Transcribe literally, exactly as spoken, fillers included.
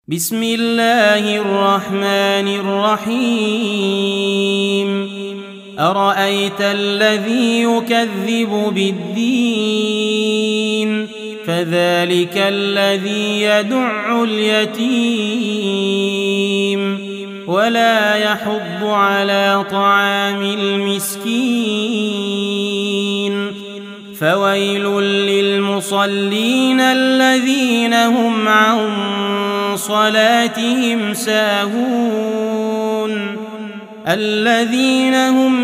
بسم الله الرحمن الرحيم أرأيت الذي يكذب بالدين فذلك الذي يدع اليتيم ولا يحض على طعام المسكين فويل للمصلين الذين هم عن صلاتهم ساهون الذين هم